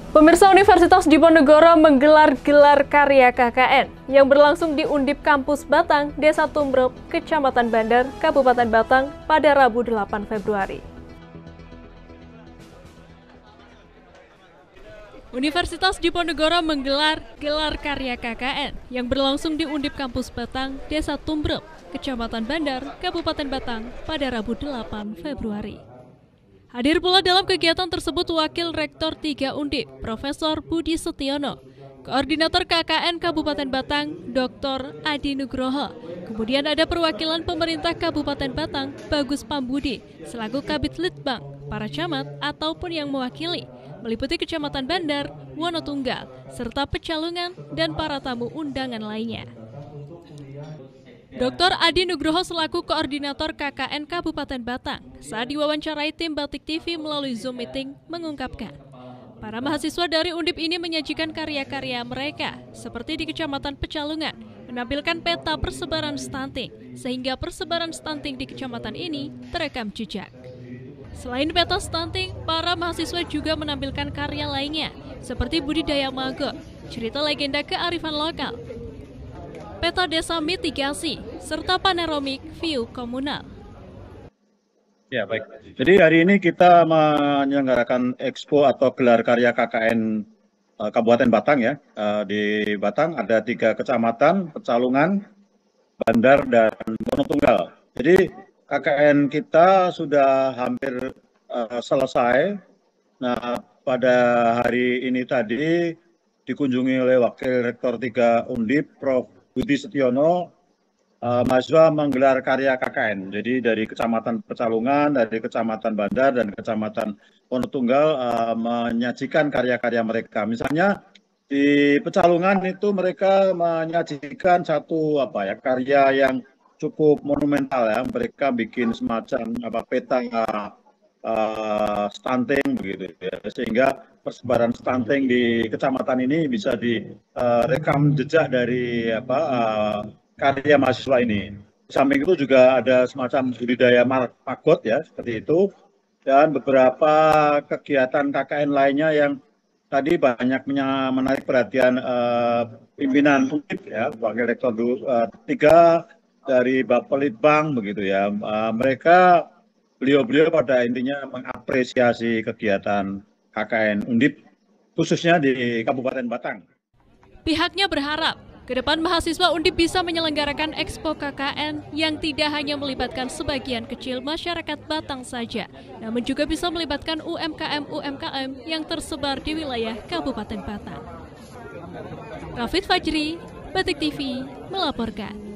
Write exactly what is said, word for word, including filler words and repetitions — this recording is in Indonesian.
Pemirsa, Universitas Diponegoro menggelar gelar karya K K N yang berlangsung di Undip Kampus Batang, Desa Tumbrep, Kecamatan Bandar, Kabupaten Batang pada Rabu delapan Februari. Universitas Diponegoro menggelar gelar karya K K N yang berlangsung di Undip Kampus Batang, Desa Tumbrep, Kecamatan Bandar, Kabupaten Batang pada Rabu delapan Februari. Hadir pula dalam kegiatan tersebut Wakil Rektor tiga Undip, Profesor Budi Setiono, Koordinator K K N Kabupaten Batang, Doktor Adi Nugroho. Kemudian ada perwakilan pemerintah Kabupaten Batang, Bagus Pambudi, selaku Kabid Litbang, para camat ataupun yang mewakili, meliputi Kecamatan Bandar, Wonotunggal, serta Pecalungan dan para tamu undangan lainnya. Doktor Adi Nugroho selaku Koordinator K K N Kabupaten Batang saat diwawancarai tim Batik T V melalui Zoom Meeting mengungkapkan, para mahasiswa dari Undip ini menyajikan karya-karya mereka seperti di Kecamatan Pecalungan, menampilkan peta persebaran stunting sehingga persebaran stunting di kecamatan ini terekam jejak. Selain peta stunting, para mahasiswa juga menampilkan karya lainnya seperti budidaya magot, cerita legenda kearifan lokal, peta desa mitigasi, serta panoramic view komunal. Ya, baik. Jadi hari ini kita menyelenggarakan expo atau gelar karya K K N uh, Kabupaten Batang ya. Uh, di Batang ada tiga kecamatan, Pecalungan, Bandar, dan Wonotunggal. Jadi K K N kita sudah hampir uh, selesai. Nah, pada hari ini tadi dikunjungi oleh Wakil Rektor tiga Undip, Profesor Budi Setiono, uh, mahasiswa menggelar karya K K N. Jadi dari Kecamatan Pecalungan, dari Kecamatan Bandar, dan Kecamatan Wonotunggal uh, menyajikan karya-karya mereka. Misalnya di Pecalungan itu mereka menyajikan satu apa ya karya yang cukup monumental ya. Mereka bikin semacam apa peta uh, stunting begitu ya, sehingga persebaran stunting di kecamatan ini bisa direkam uh, jejak dari apa uh, karya mahasiswa ini. Di samping itu juga ada semacam budidaya magot ya seperti itu, dan beberapa kegiatan K K N lainnya yang tadi banyak menarik perhatian uh, pimpinan Undip ya, Wakil Rektor uh, tiga dari Bapelitbang begitu ya. Uh, mereka beliau-beliau pada intinya mengapresiasi kegiatan K K N Undip, khususnya di Kabupaten Batang. Pihaknya berharap ke depan mahasiswa Undip bisa menyelenggarakan Expo K K N yang tidak hanya melibatkan sebagian kecil masyarakat Batang saja, namun juga bisa melibatkan U M K M-U M K M yang tersebar di wilayah Kabupaten Batang. Rafid Fajri, Batik T V melaporkan.